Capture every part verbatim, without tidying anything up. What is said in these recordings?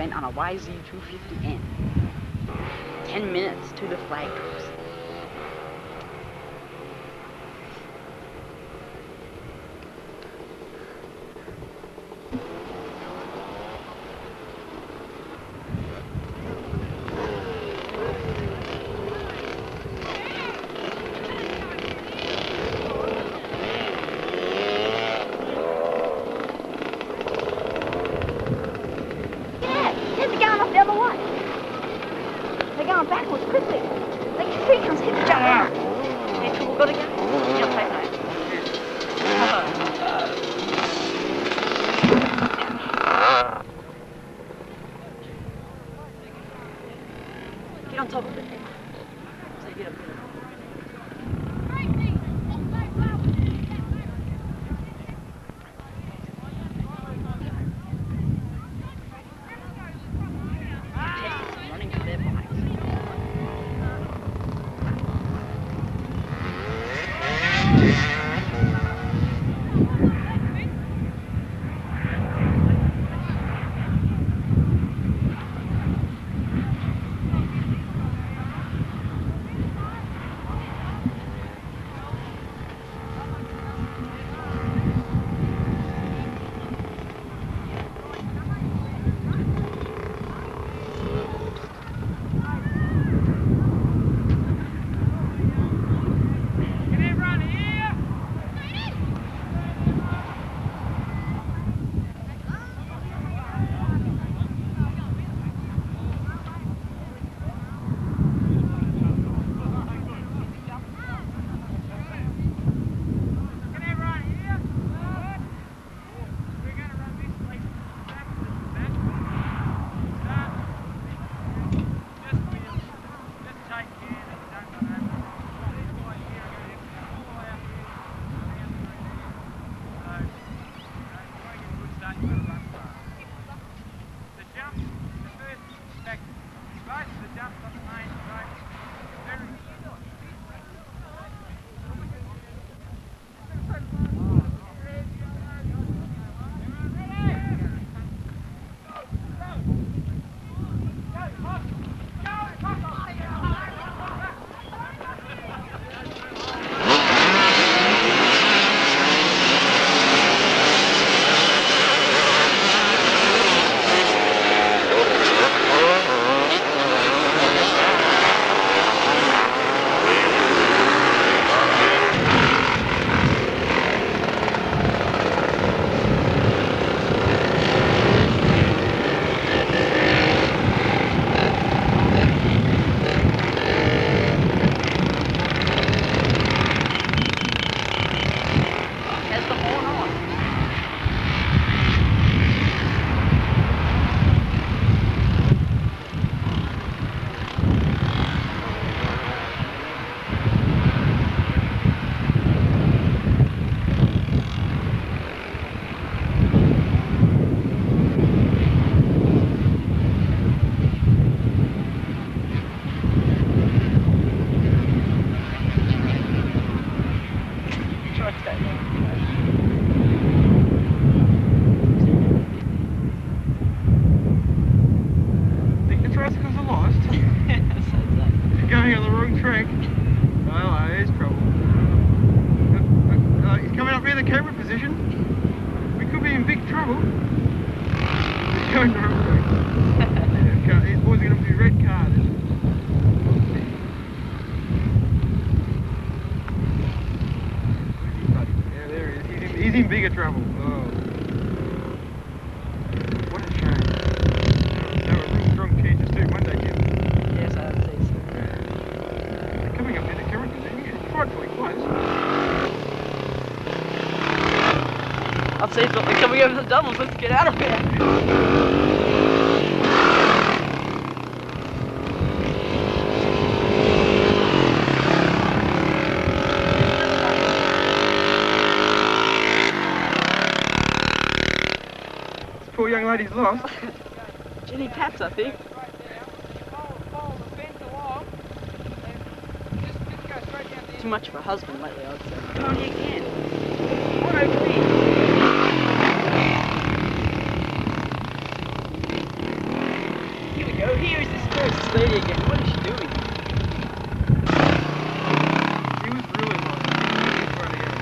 spent on a Y Z two fifty N. ten minutes to the flag drops. They're going backwards quickly. Like your feet comes hit the jump. Ah. Hey, trouble got again? Yeah, play nice. Get on top of it. So you get up there. Going on the wrong track. Oh, there's trouble. Uh, uh, he's coming up near the camera position. We could be in big trouble. He's going the wrong track. Yeah, these boys are going to be red carded. Yeah, there he is. He's in, he's in bigger trouble. Oh. What a shame. There were real strong chances too, weren't they, Jim? Yes, I'd say so. Coming up in the camera position, it's frightfully close. I'd say it's they're coming over the doubles, let's get out of here. This poor young lady's lost. Jenny Pats, I think. Too much of a husband lately, I'd say. Come on, you can. One over here. Oh, here is this first lady again. What is she doing? He was really low. He was running out.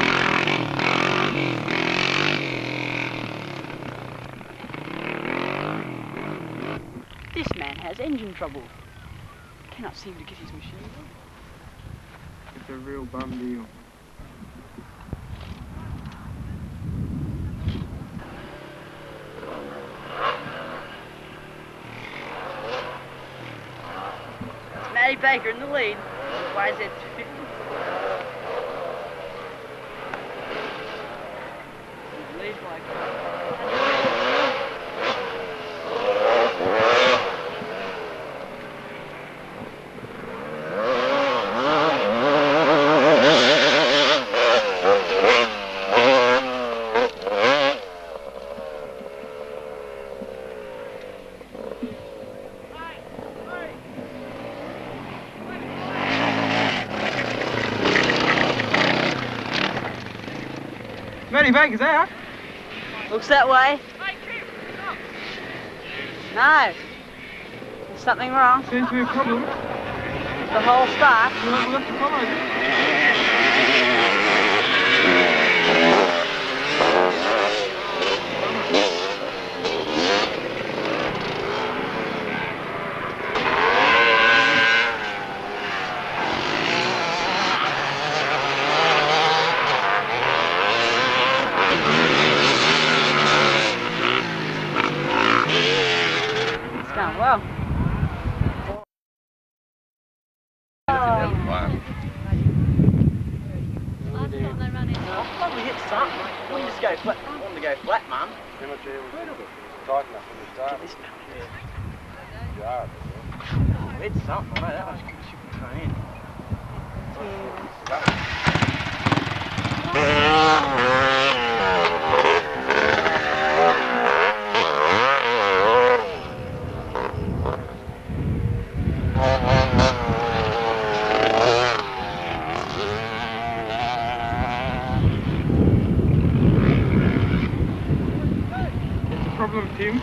This man has engine trouble. Cannot seem to get his machine on. It's a real bum deal. Matty Baker in the lead. Y Z two fifty. Lead like Matty Baker's out. looks that way. No. There's something wrong. Seems to be a problem. The whole start. We'll, we'll have to follow it. Going well. I'll probably hit something. We'll just go flat. I want to go flat, Mum. How much air was it? Tight enough from the start. This Yeah. oh, it's something. I know that much should be thrown in. Problem, Tim.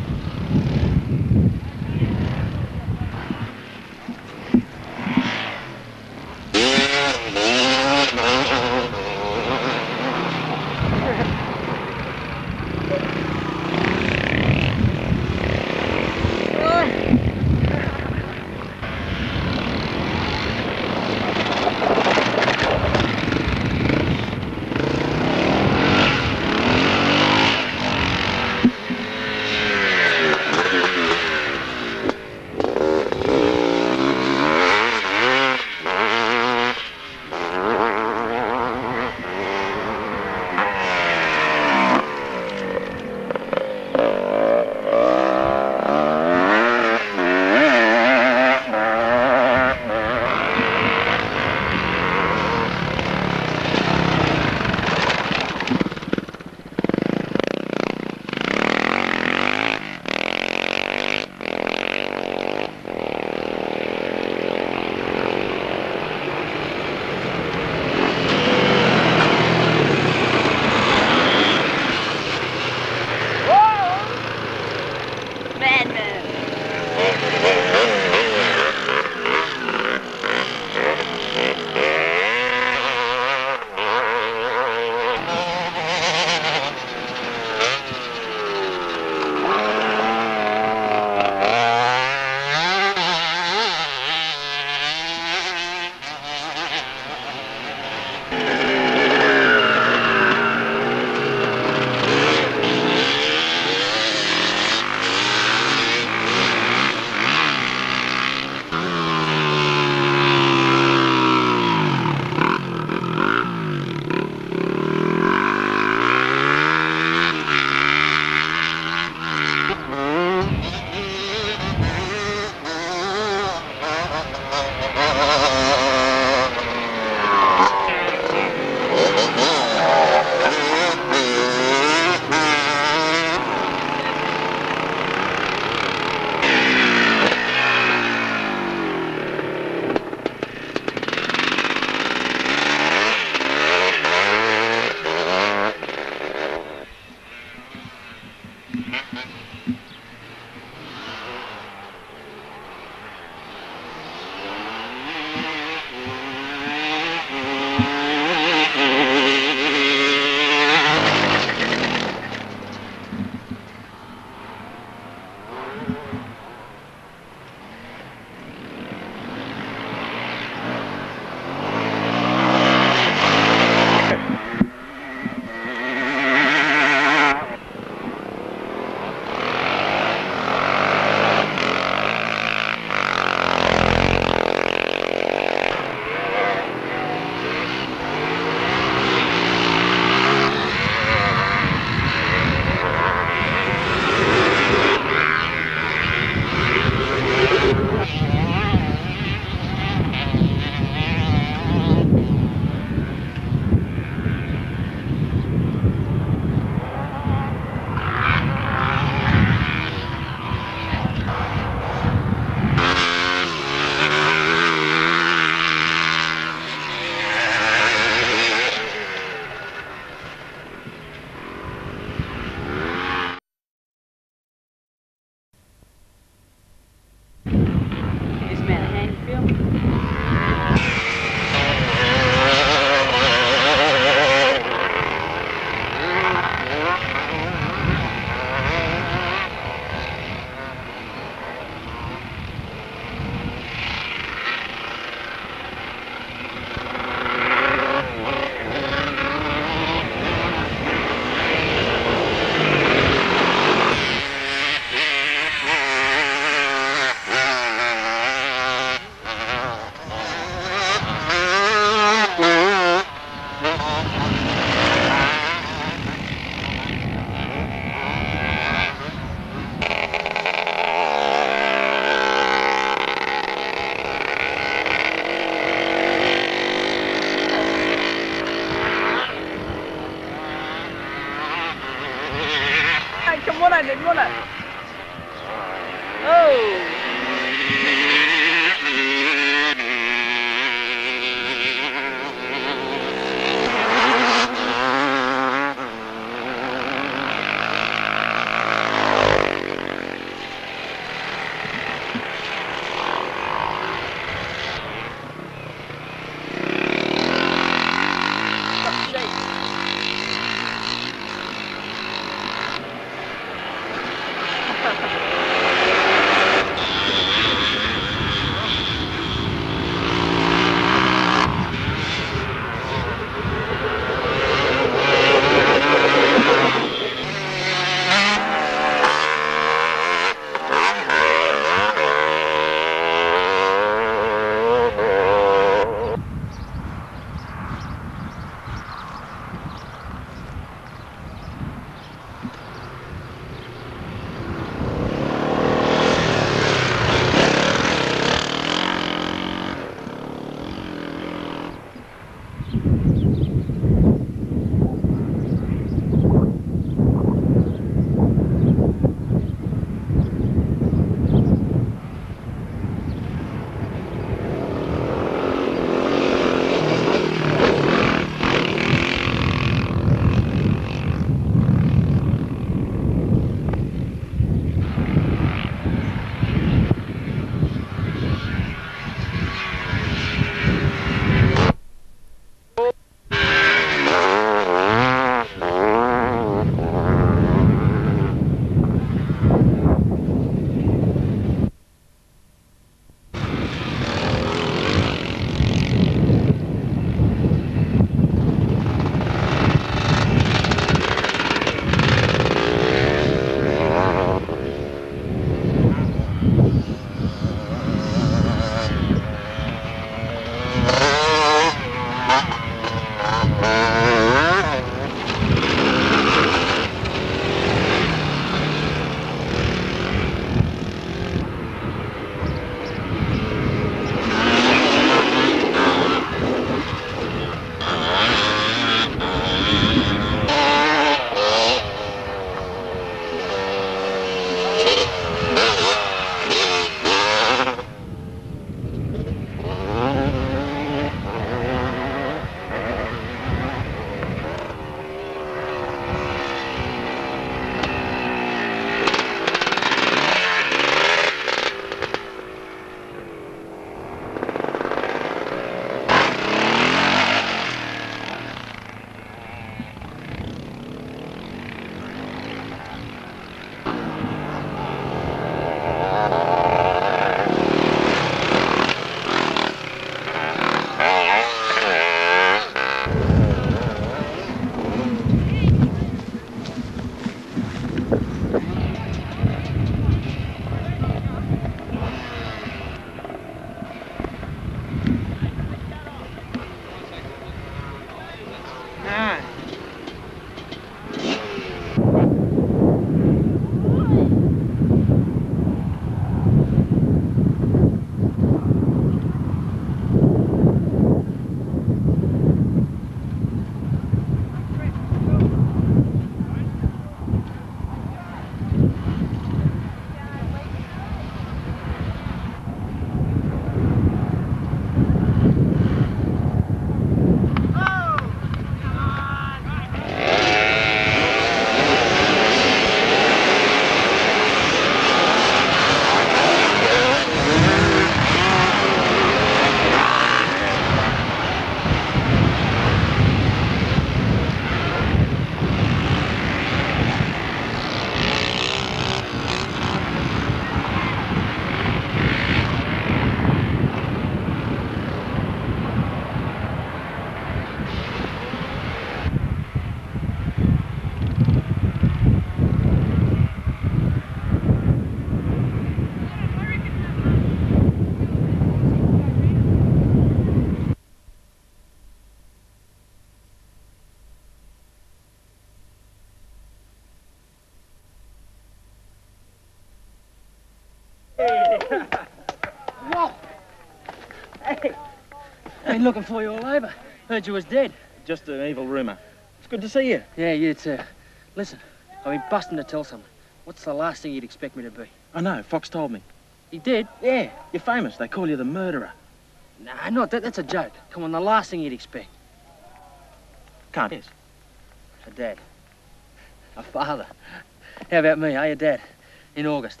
Whoa! Hey! Been looking for you all over. Heard you was dead. Just an evil rumour. It's good to see you. Yeah, you too. Listen, I've been busting to tell someone. What's the last thing you'd expect me to be? I know, Fox told me. He did? Yeah, you're famous. They call you the murderer. Nah, not that. That's a joke. Come on, the last thing you'd expect. Can't guess. A dad. A father. How about me, eh? A dad. In August.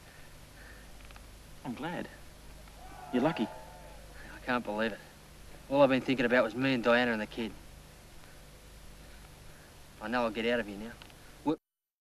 I'm glad. You're lucky. I can't believe it. All I've been thinking about was me and Diana and the kid. I know I'll get out of here now. What?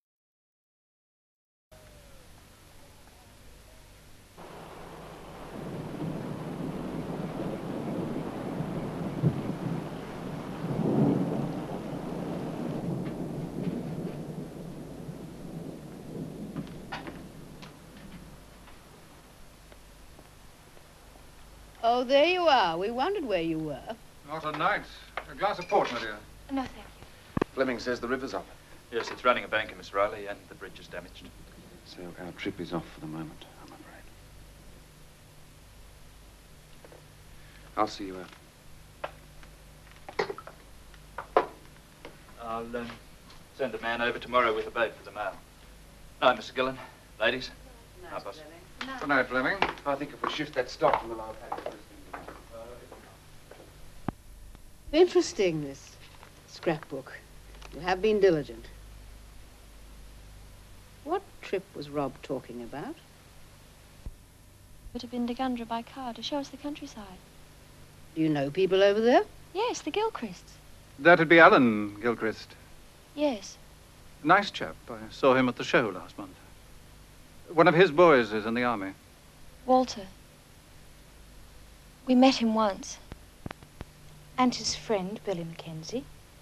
Oh, there you are. We wondered where you were. Not a night. A glass of port, my dear. No, thank you. Fleming says the river's up. Yes, it's running a banker, Miss Riley, and the bridge is damaged. So our trip is off for the moment, I'm afraid. I'll see you out. I'll um, send a man over tomorrow with a boat for the mail. No, Mister Gillen. Ladies. Nice, boss. Fleming. Good night, Fleming. I think if we shift that stock from the lower paddock. Interesting, this scrapbook. You have been diligent. What trip was Rob talking about? Would have been to Gundra by car to show us the countryside. Do you know people over there? Yes, the Gilchrists. That'd be Alan Gilchrist. Yes. Nice chap. I saw him at the show last month. One of his boys is in the army. Walter. We met him once. And his friend, Billy Mackenzie.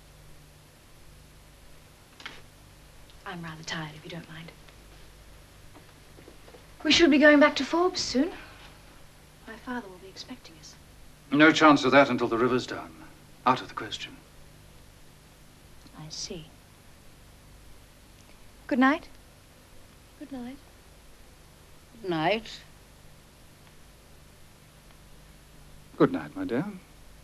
I'm rather tired, if you don't mind. We should be going back to Forbes soon. My father will be expecting us. No chance of that until the river's down. Out of the question. I see. Good night. Good night. Good night. Good night, my dear.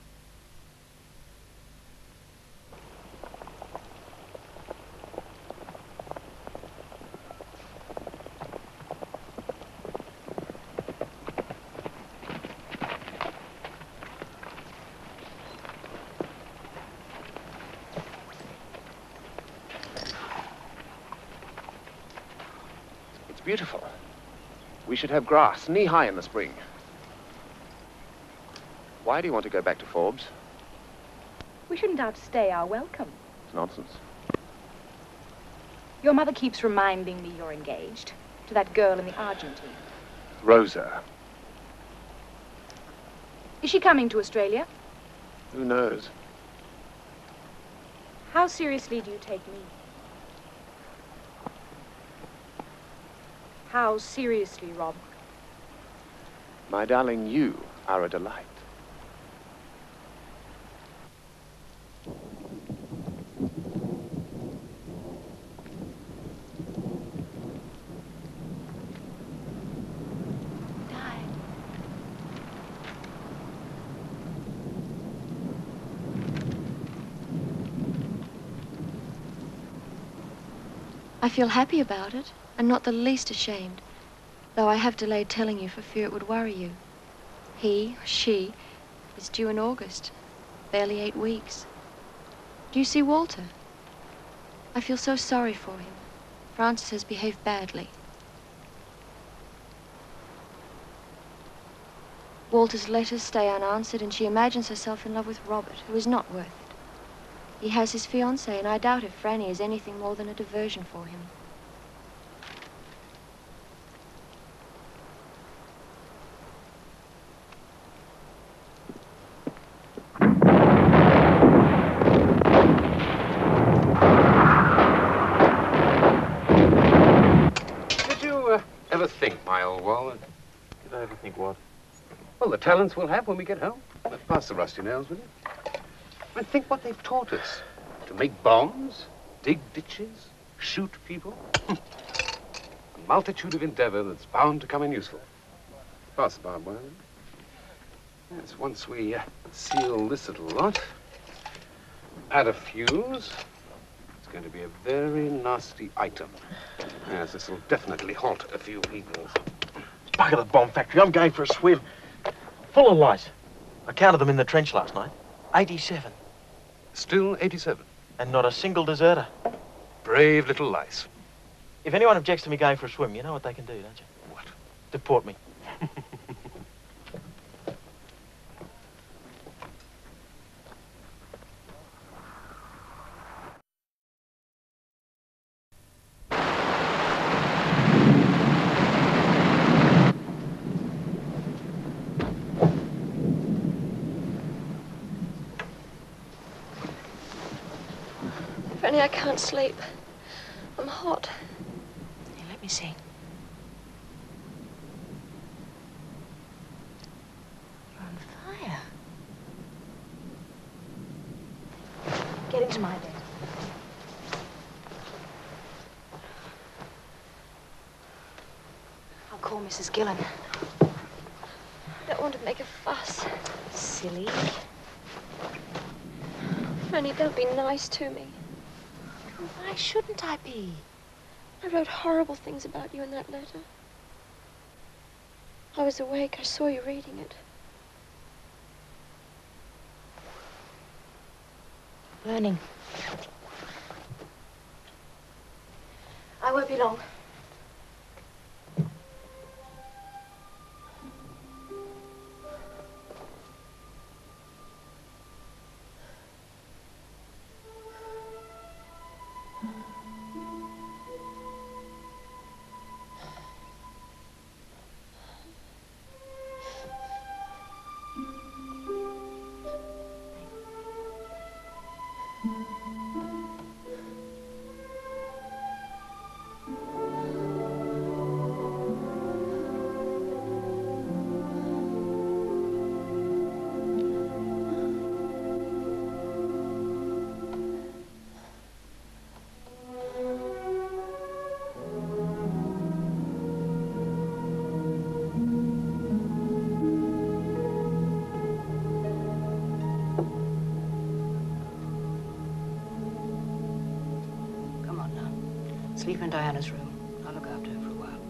It's beautiful. We should have grass knee-high in the spring. Why do you want to go back to Forbes? We shouldn't outstay our welcome. It's nonsense. Your mother keeps reminding me you're engaged to that girl in the Argentine. Rosa. Is she coming to Australia? Who knows? How seriously do you take me? How seriously, Rob? My darling, you are a delight. I feel happy about it, and not the least ashamed, though I have delayed telling you for fear it would worry you. He, or she, is due in August, barely eight weeks. Do you see Walter? I feel so sorry for him. Frances has behaved badly. Walter's letters stay unanswered, and she imagines herself in love with Robert, who is not worth it. He has his fiancée, and I doubt if Franny is anything more than a diversion for him. Did you uh, ever think, my old wall? Did I ever think what? Well, the talents we'll have when we get home. Pass the rusty nails, will you? And think what they've taught us. To make bombs, dig ditches, shoot people. A multitude of endeavor that's bound to come in useful. Pass the barbed wire. Yes, once we uh, seal this little lot, add a fuse, it's going to be a very nasty item. Yes, this will definitely halt a few people. Bugger the bomb factory. I'm going for a swim. Full of lice. I counted them in the trench last night. eighty-seven. Still eighty-seven. And not a single deserter. Brave little lice. If anyone objects to me going for a swim, you know what they can do, don't you? What? Deport me. Franny, I can't sleep. I'm hot. Here, let me see. You're on fire. Get into my bed. I'll call Missus Gillen. I don't want to make a fuss. Silly. Franny, don't be nice to me. Why shouldn't I be? I wrote horrible things about you in that letter. I was awake. I saw you reading it. Burning. I won't be long. Sleep in Diana's room. I'll look after her for a while.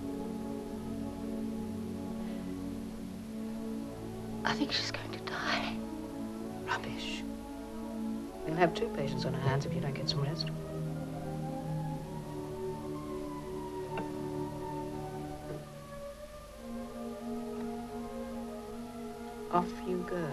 I think she's going to die. Rubbish. We'll have two patients on our hands if you don't get some rest. Off you go.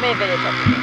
me a videotape.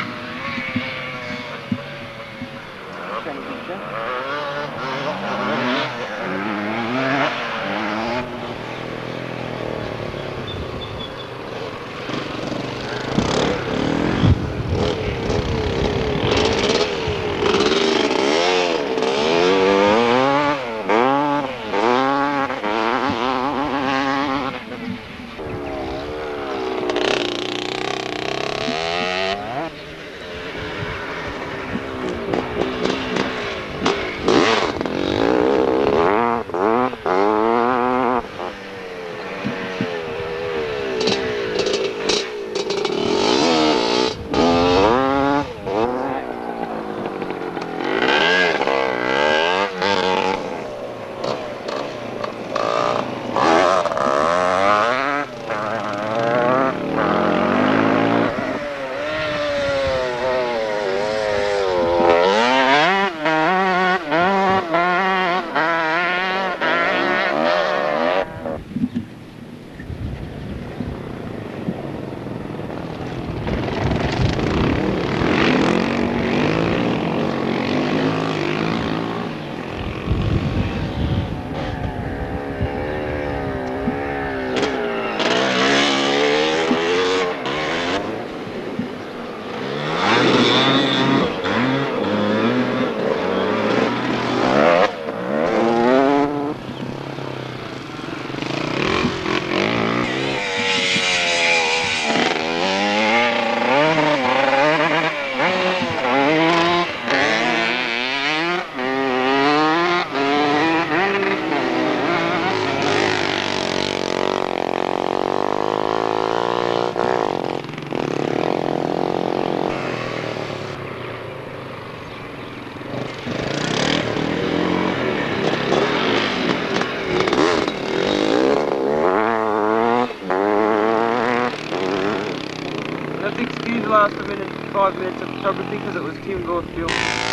Last a minute, five minutes of photography because it was Tim Gore film.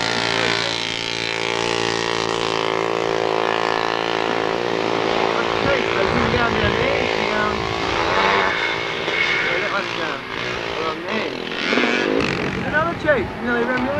Down down there, down. Yeah, that one's down. Oh man. Another cheek, nearly ran me